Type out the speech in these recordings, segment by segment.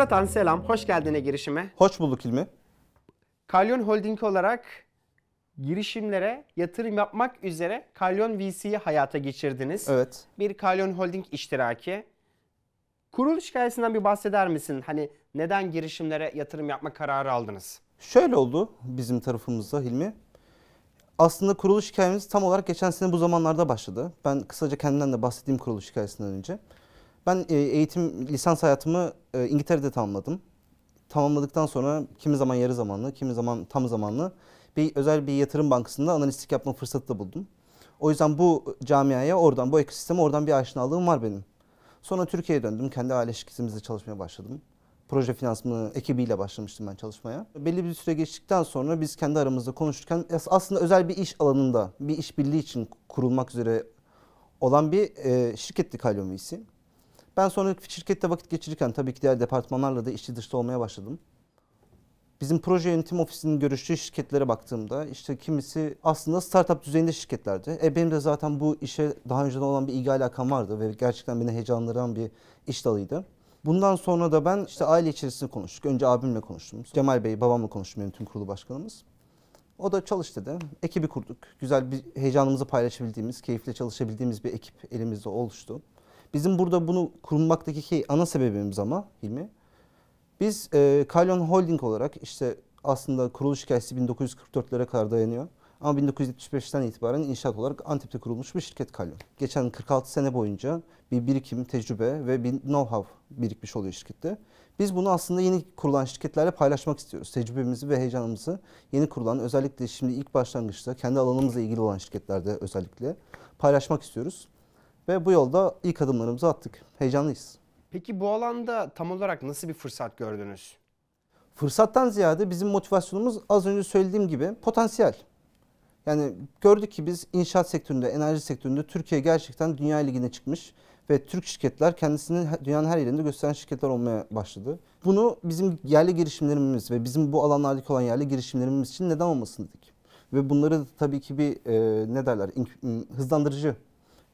Furatan selam, hoş geldin girişime. Hoş bulduk Hilmi. Kalyon Holding olarak girişimlere yatırım yapmak üzere Kalyon VC'yi hayata geçirdiniz. Evet. Bir Kalyon Holding iştiraki. Kuruluş hikayesinden bir bahseder misin? Hani neden girişimlere yatırım yapma kararı aldınız? Şöyle oldu bizim tarafımızda Hilmi. Aslında kuruluş hikayemiz tam olarak geçen sene bu zamanlarda başladı. Ben kısaca kendimden de bahsedeyim kuruluş hikayesinden önce. Ben lisans hayatımı İngiltere'de tamamladım. Tamamladıktan sonra kimi zaman yarı zamanlı, kimi zaman tam zamanlı özel bir yatırım bankasında analistlik yapma fırsatı da buldum. O yüzden bu camiaya bu ekosisteme oradan bir aşinalığım var benim. Sonra Türkiye'ye döndüm. Kendi aile şirketimizde çalışmaya başladım. Proje finansmanı ekibiyle başlamıştım ben çalışmaya. Belli bir süre geçtikten sonra biz kendi aramızda konuşurken aslında özel bir iş alanında, bir iş birliği için kurulmak üzere olan bir şirketti Kalyon VC. Ben sonra şirkette vakit geçirirken tabii ki diğer departmanlarla da içli dışlı olmaya başladım. Bizim proje yönetim ofisinin görüştüğü şirketlere baktığımda işte kimisi aslında startup düzeyinde şirketlerdi. Benim de zaten bu işe daha önceden olan bir ilgi alakam vardı ve gerçekten beni heyecanlandıran bir iş dalıydı. Bundan sonra da ben işte aile içerisinde konuştuk. Önce abimle konuştum. Cemal Bey, babamla konuştum, yönetim kurulu başkanımız. O da çalış dedi. Ekibi kurduk. Güzel bir heyecanımızı paylaşabildiğimiz, keyifle çalışabildiğimiz bir ekip elimizde oluştu. Bizim burada bunu kurmaktaki ana sebebimiz ama Hilmi, biz Kalyon Holding olarak işte aslında kuruluş hikayesi 1944'lere kadar dayanıyor. Ama 1975'ten itibaren inşaat olarak Antep'te kurulmuş bir şirket Kalyon. Geçen 46 sene boyunca bir birikim, tecrübe ve bir know-how birikmiş oluyor şirkette. Biz bunu aslında yeni kurulan şirketlerle paylaşmak istiyoruz. Tecrübemizi ve heyecanımızı yeni kurulan, özellikle şimdi ilk başlangıçta kendi alanımızla ilgili olan şirketlerde özellikle paylaşmak istiyoruz. Ve bu yolda ilk adımlarımızı attık. Heyecanlıyız. Peki bu alanda tam olarak nasıl bir fırsat gördünüz? Fırsattan ziyade bizim motivasyonumuz az önce söylediğim gibi potansiyel. Yani gördük ki biz inşaat sektöründe, enerji sektöründe Türkiye gerçekten dünya ligine çıkmış ve Türk şirketler kendisini dünyanın her yerinde gösteren şirketler olmaya başladı. Bunu bizim yerli girişimlerimiz ve bizim bu alanlardaki olan yerli girişimlerimiz için neden olmasın dedik. Ve bunları da tabii ki bir hızlandırıcı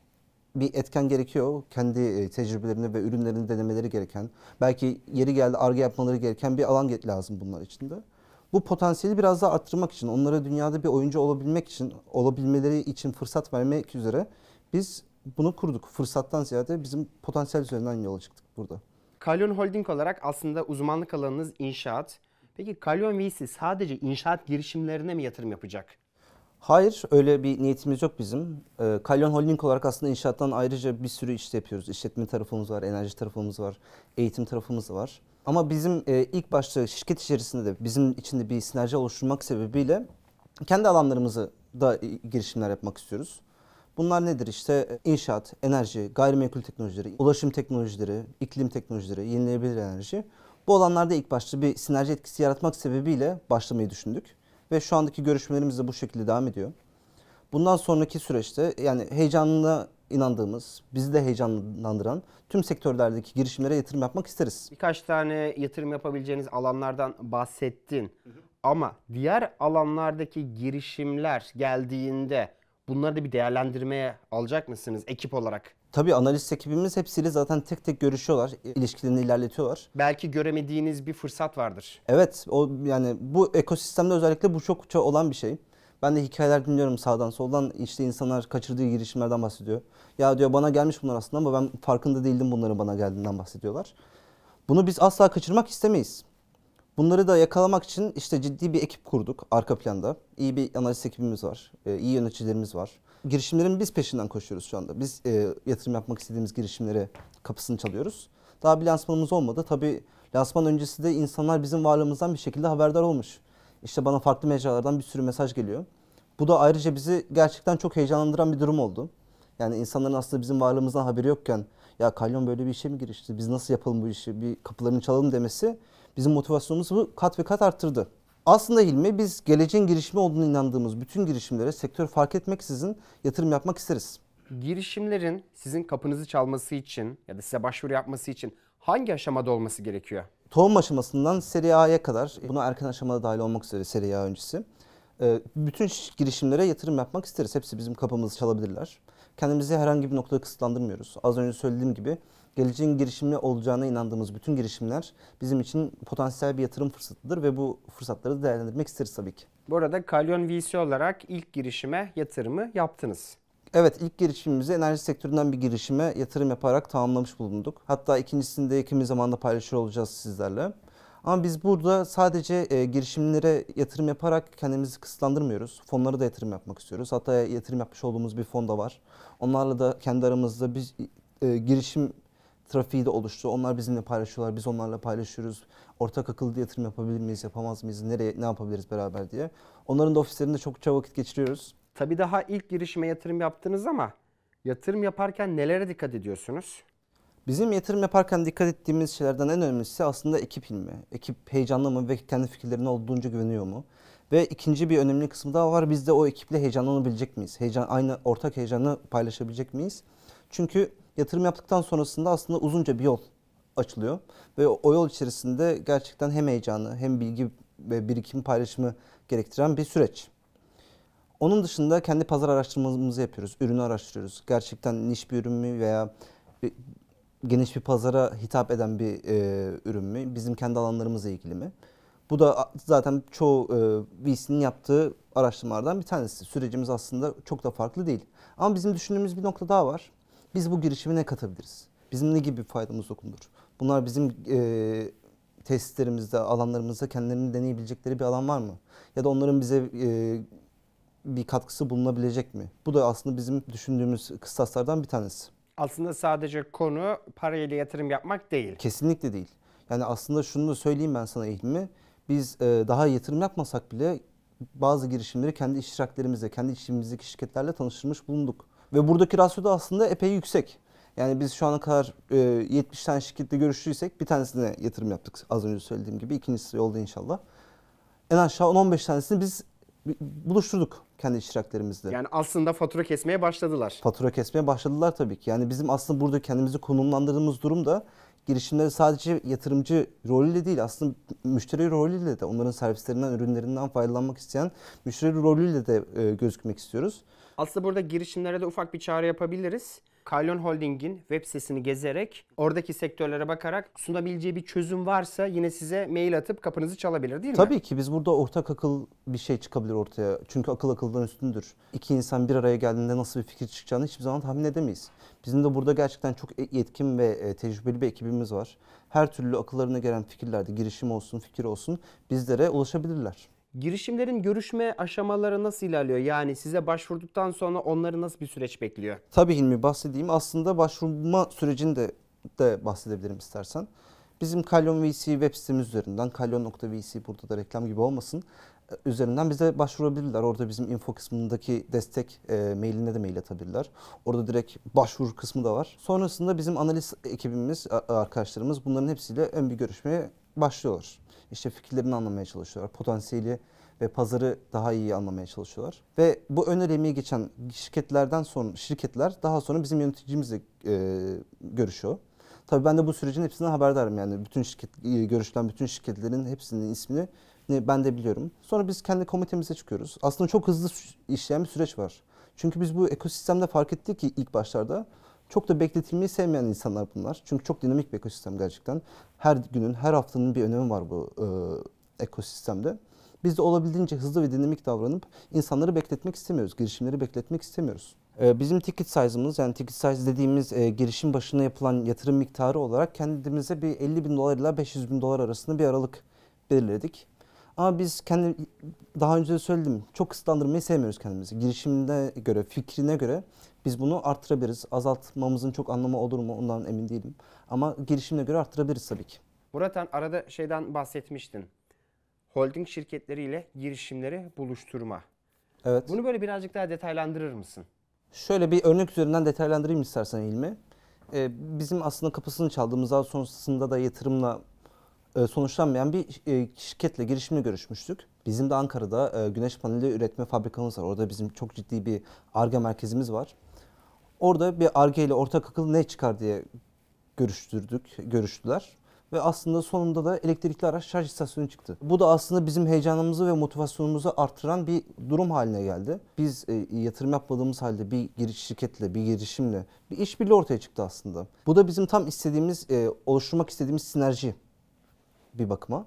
bir etken gerekiyor. Kendi tecrübelerini ve ürünlerini denemeleri gereken, belki yeri geldi Ar-Ge yapmaları gereken bir alan lazım bunlar için de. Bu potansiyeli biraz daha arttırmak için, onlara dünyada bir oyuncu olabilmeleri için fırsat vermek üzere biz bunu kurduk. Fırsattan ziyade bizim potansiyel üzerinden yola çıktık burada. Kalyon Holding olarak aslında uzmanlık alanınız inşaat. Peki Kalyon VC sadece inşaat girişimlerine mi yatırım yapacak? Hayır, öyle bir niyetimiz yok bizim. Kalyon Holding olarak aslında inşaattan ayrıca bir sürü iş yapıyoruz. İşletme tarafımız var, enerji tarafımız var, eğitim tarafımız var. Ama bizim ilk başta şirket içerisinde de bizim içinde bir sinerji oluşturmak sebebiyle kendi alanlarımızı da girişimler yapmak istiyoruz. Bunlar nedir? İşte inşaat, enerji, gayrimenkul teknolojileri, ulaşım teknolojileri, iklim teknolojileri, yenilenebilir enerji. Bu alanlarda ilk başta bir sinerji etkisi yaratmak sebebiyle başlamayı düşündük. Ve şu andaki görüşmelerimiz de bu şekilde devam ediyor. Bundan sonraki süreçte yani heyecanına inandığımız, bizi de heyecanlandıran tüm sektörlerdeki girişimlere yatırım yapmak isteriz. Birkaç tane yatırım yapabileceğiniz alanlardan bahsettin. Ama diğer alanlardaki girişimler geldiğinde bunları da bir değerlendirmeye alacak mısınız ekip olarak? Tabii analist ekibimiz hepsiyle zaten tek tek görüşüyorlar, ilişkilerini ilerletiyorlar. Belki göremediğiniz bir fırsat vardır. Evet, yani bu ekosistemde özellikle bu çok olan bir şey. Ben de hikayeler dinliyorum sağdan soldan, işte insanlar kaçırdığı girişimlerden bahsediyor. Ya diyor bana gelmiş bunlar aslında ama ben farkında değildim bunların bana geldiğinden bahsediyorlar. Bunu biz asla kaçırmak istemeyiz. Bunları da yakalamak için işte ciddi bir ekip kurduk arka planda. İyi bir analist ekibimiz var, iyi yöneticilerimiz var. Girişimlerin biz peşinden koşuyoruz şu anda. Biz yatırım yapmak istediğimiz girişimlere kapısını çalıyoruz. Daha bir lansmanımız olmadı. Tabii lansman öncesi de insanlar bizim varlığımızdan bir şekilde haberdar olmuş. İşte bana farklı mecralardan bir sürü mesaj geliyor. Bu da ayrıca bizi gerçekten çok heyecanlandıran bir durum oldu. Yani insanların aslında bizim varlığımızdan haberi yokken ya Kalyon böyle bir işe mi girişti? Biz nasıl yapalım bu işi? Bir kapılarını çalalım demesi bizim motivasyonumuzu kat ve kat arttırdı. Aslında Hilmi biz geleceğin girişimi olduğunu inandığımız bütün girişimlere sektör fark etmeksizin yatırım yapmak isteriz. Girişimlerin sizin kapınızı çalması için ya da size başvuru yapması için hangi aşamada olması gerekiyor? Tohum aşamasından seri A'ya kadar, buna erken aşamada dahil olmak üzere seri A öncesi, bütün girişimlere yatırım yapmak isteriz. Hepsi bizim kapımızı çalabilirler. kendimizi herhangi bir noktada kısıtlandırmıyoruz. Az önce söylediğim gibi geleceğin girişimli olacağına inandığımız bütün girişimler bizim için potansiyel bir yatırım fırsatıdır ve bu fırsatları değerlendirmek isteriz tabii ki. Bu arada Kalyon VC olarak ilk girişime yatırımı yaptınız. Evet, ilk girişimimizi enerji sektöründen bir girişime yatırım yaparak tamamlamış bulunduk. Hatta ikincisini de yakın bir zamanda paylaşıyor olacağız sizlerle. Ama biz burada sadece girişimlere yatırım yaparak kendimizi kısıtlandırmıyoruz. Fonlara da yatırım yapmak istiyoruz. Hatta yatırım yapmış olduğumuz bir fon da var. Onlarla da kendi aramızda biz girişim trafiği de oluştu. Onlar bizimle paylaşıyorlar, biz onlarla paylaşıyoruz. Ortak akıllı yatırım yapabilir miyiz, yapamaz mıyız, nereye, ne yapabiliriz beraber diye. Onların da ofislerinde çokça vakit geçiriyoruz. Tabii daha ilk girişime yatırım yaptınız ama yatırım yaparken nelere dikkat ediyorsunuz? Bizim yatırım yaparken dikkat ettiğimiz şeylerden en önemlisi aslında ekip ilmi. Ekip heyecanlı mı ve kendi fikirlerine olduğunca güveniyor mu? Ve ikinci bir önemli kısmı daha var. Biz de o ekiple heyecanlanabilecek miyiz? Aynı ortak heyecanı paylaşabilecek miyiz? Çünkü yatırım yaptıktan sonrasında aslında uzunca bir yol açılıyor. Ve o yol içerisinde gerçekten hem heyecanı hem bilgi ve birikim paylaşımı gerektiren bir süreç. Onun dışında kendi pazar araştırmamızı yapıyoruz. Ürünü araştırıyoruz. Gerçekten niş bir ürün mü veya geniş bir pazara hitap eden bir ürün mü? Bizim kendi alanlarımızla ilgili mi? Bu da zaten çoğu VC'nin yaptığı araştırmalardan bir tanesi. Sürecimiz aslında çok da farklı değil. Ama bizim düşündüğümüz bir nokta daha var. Biz bu girişime ne katabiliriz? Bizim ne gibi bir faydamız dokunur? Bunlar bizim tesislerimizde, alanlarımızda kendilerini deneyebilecekleri bir alan var mı? Ya da onların bize bir katkısı bulunabilecek mi? Bu da aslında bizim düşündüğümüz kıstaslardan bir tanesi. Aslında sadece konu parayla yatırım yapmak değil. Kesinlikle değil. Yani aslında şunu da söyleyeyim ben sana İlmi. Biz daha yatırım yapmasak bile bazı girişimleri kendi iştiraklerimizle, kendi işimizdeki şirketlerle tanıştırmış bulunduk. Ve buradaki rasyo da aslında epey yüksek. Yani biz şu ana kadar 70 tane şirketle görüştüysek bir tanesine yatırım yaptık az önce söylediğim gibi. İkincisi yolda inşallah. En aşağı 10-15 tanesini biz buluşturduk kendi iştiraklerimizle. Yani aslında fatura kesmeye başladılar. Fatura kesmeye başladılar tabii ki. Yani bizim aslında burada kendimizi konumlandırdığımız durum da girişimleri sadece yatırımcı rolüyle değil, aslında müşteri rolüyle de, onların servislerinden, ürünlerinden faydalanmak isteyen müşteri rolüyle de gözükmek istiyoruz. Aslında burada girişimlere de ufak bir çağrı yapabiliriz. Kalyon Holding'in web sitesini gezerek, oradaki sektörlere bakarak sunabileceği bir çözüm varsa yine size mail atıp kapınızı çalabilir değil mi? Tabii ki biz burada ortak akıl bir şey çıkabilir ortaya. Çünkü akıl akıldan üstündür. İki insan bir araya geldiğinde nasıl bir fikir çıkacağını hiçbir zaman tahmin edemeyiz. Bizim de burada gerçekten çok yetkin ve tecrübeli bir ekibimiz var. Her türlü akıllarına gelen fikirlerde, girişim olsun, fikir olsun bizlere ulaşabilirler. Girişimlerin görüşme aşamaları nasıl ilerliyor? Yani size başvurduktan sonra onları nasıl bir süreç bekliyor? Tabii Hilmi, bahsedeyim. Aslında başvurma sürecini de bahsedebilirim istersen. Bizim Kalyon VC web sitemiz üzerinden, kalyon.vc, burada da reklam gibi olmasın, üzerinden bize başvurabilirler. Orada bizim info kısmındaki destek mailine de mail atabilirler. Orada direkt başvuru kısmı da var. Sonrasında bizim analiz ekibimiz, arkadaşlarımız bunların hepsiyle ön bir görüşmeye başlıyorlar. İşte fikirlerini anlamaya çalışıyorlar. Potansiyeli ve pazarı daha iyi anlamaya çalışıyorlar. Ve bu ön elemeyi geçen şirketler daha sonra bizim yöneticimizle görüşüyor. Tabii ben de bu sürecin hepsinden haberdarım, yani görüşülen bütün şirketlerin hepsinin ismini ben de biliyorum. Sonra biz kendi komitemize çıkıyoruz. Aslında çok hızlı işleyen bir süreç var. Çünkü biz bu ekosistemde fark ettik ki ilk başlarda çok da bekletilmeyi sevmeyen insanlar bunlar. Çünkü çok dinamik bir ekosistem gerçekten. Her günün, her haftanın bir önemi var bu ekosistemde. Biz de olabildiğince hızlı ve dinamik davranıp insanları bekletmek istemiyoruz, girişimleri bekletmek istemiyoruz. Bizim ticket size'ımız, yani ticket size dediğimiz girişim başına yapılan yatırım miktarı olarak kendimize bir 50 bin dolar ile 500 bin dolar arasında bir aralık belirledik. Ama biz daha önce de söyledim, çok kısıtlandırmayı sevmiyoruz kendimizi. Girişimine göre, fikrine göre biz bunu arttırabiliriz. Azaltmamızın çok anlamı olur mu ondan emin değilim. Ama girişimine göre arttırabiliriz tabii ki. Murat, arada şeyden bahsetmiştin. Holding şirketleriyle girişimleri buluşturma. Evet. Bunu böyle birazcık daha detaylandırır mısın? Şöyle bir örnek üzerinden detaylandırayım istersen İlmi. Bizim aslında kapısını çaldığımız, daha sonrasında da yatırımla sonuçlanmayan bir şirketle, girişimle görüşmüştük. Bizim de Ankara'da güneş paneli üretme fabrikamız var. Orada bizim çok ciddi bir Ar-Ge merkezimiz var. Orada bir Ar-Ge ile ortak akıl ne çıkar diye görüştüler. Ve aslında sonunda da elektrikli araç şarj istasyonu çıktı. Bu da aslında bizim heyecanımızı ve motivasyonumuzu artıran bir durum haline geldi. Biz yatırım yapmadığımız halde bir şirketle, bir girişimle bir işbirliği ortaya çıktı aslında. Bu da bizim tam istediğimiz, oluşturmak istediğimiz sinerji bir bakıma.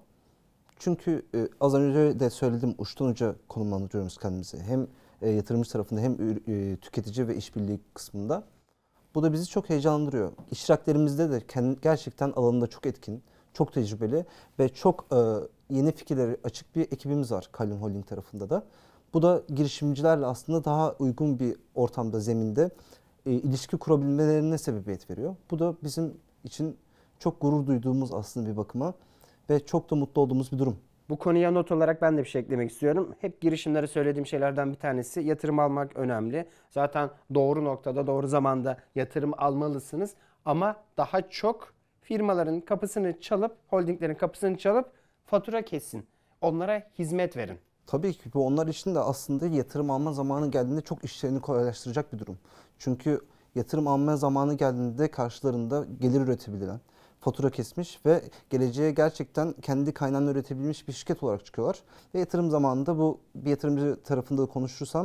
Çünkü az önce de söyledim, uçtan uca konumlandırıyoruz kendimizi. Hem yatırımcı tarafında hem tüketici ve işbirliği kısmında. Bu da bizi çok heyecanlandırıyor. İştiraklerimizde de gerçekten alanında çok etkin, çok tecrübeli ve çok yeni fikirlere açık bir ekibimiz var Kalyon Holding tarafında da. Bu da girişimcilerle aslında daha uygun bir ortamda, zeminde ilişki kurabilmelerine sebebiyet veriyor. Bu da bizim için çok gurur duyduğumuz aslında bir bakıma ve çok da mutlu olduğumuz bir durum. Bu konuya not olarak ben de bir şey eklemek istiyorum. Hep girişimlere söylediğim şeylerden bir tanesi yatırım almak önemli. Zaten doğru noktada, doğru zamanda yatırım almalısınız. Ama daha çok firmaların kapısını çalıp, holdinglerin kapısını çalıp fatura kesin. Onlara hizmet verin. Tabii ki bu onlar için de aslında yatırım alma zamanı geldiğinde çok işlerini kolaylaştıracak bir durum. Çünkü yatırım alma zamanı geldiğinde karşılarında gelir üretebilen, fatura kesmiş ve geleceğe gerçekten kendi kaynağını üretebilmiş bir şirket olarak çıkıyorlar. Ve yatırım zamanında bu bir yatırımcı tarafında konuşursam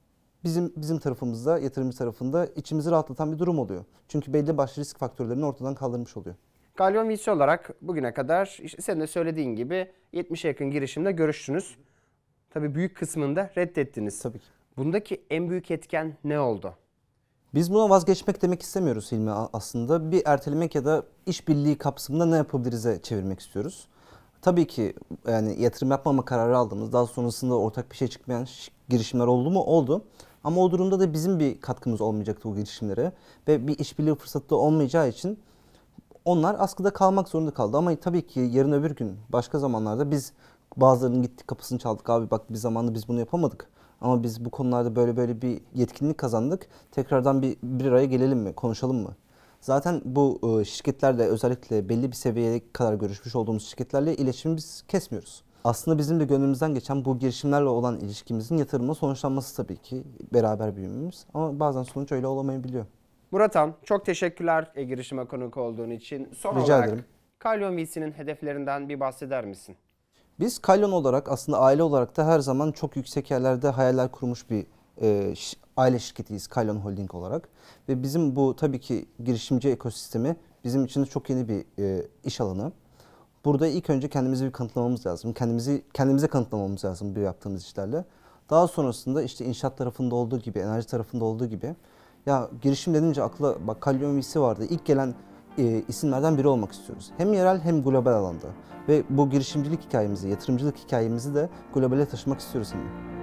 bizim tarafımızda, yatırımcı tarafında içimizi rahatlatan bir durum oluyor. Çünkü belli başlı risk faktörlerini ortadan kaldırmış oluyor. Kalyon VC olarak bugüne kadar işte senin de söylediğin gibi 70'e yakın girişimle görüştünüz. Tabii büyük kısmını da reddettiniz. Tabii ki. Bundaki en büyük etken ne oldu? Biz buna vazgeçmek demek istemiyoruz Hilmi aslında. Bir ertelemek ya da işbirliği kapsamında ne yapabiliriz'e çevirmek istiyoruz. Tabii ki yani yatırım yapmama kararı aldığımız, daha sonrasında ortak bir şey çıkmayan girişimler oldu mu? Oldu. Ama o durumda da bizim bir katkımız olmayacaktı o girişimlere ve bir işbirliği fırsatı da olmayacağı için onlar askıda kalmak zorunda kaldı. Ama tabii ki yarın öbür gün başka zamanlarda biz bazılarının gittik kapısını çaldık. Abi bak bir zamanda biz bunu yapamadık. Ama biz bu konularda böyle bir yetkinlik kazandık. Tekrardan bir araya gelelim mi, konuşalım mı? Zaten bu şirketlerle özellikle belli bir seviyeye kadar görüşmüş olduğumuz şirketlerle iletişimi biz kesmiyoruz. Aslında bizim de gönlümüzden geçen bu girişimlerle olan ilişkimizin yatırımla sonuçlanması tabii ki beraber büyümemiz. Ama bazen sonuç öyle olamayabiliyor. Murat Han, çok teşekkürler girişime konuk olduğun için. Son Rica olarak ederim. Kalyon VC'nin hedeflerinden bir bahseder misin? Biz Kalyon olarak aslında aile olarak da her zaman çok yüksek yerlerde hayaller kurmuş bir aile şirketiyiz Kalyon Holding olarak. Ve bizim bu tabii ki girişimci ekosistemi bizim için de çok yeni bir iş alanı. Burada ilk önce kendimizi bir kanıtlamamız lazım. Kendimize kanıtlamamız lazım bu yaptığımız işlerle. Daha sonrasında işte inşaat tarafında olduğu gibi, enerji tarafında olduğu gibi. Ya girişim denince akla bak Kalyon VC vardı. İlk gelen isimlerden biri olmak istiyoruz. Hem yerel hem global alanda. Ve bu girişimcilik hikayemizi, yatırımcılık hikayemizi de globale taşımak istiyoruz.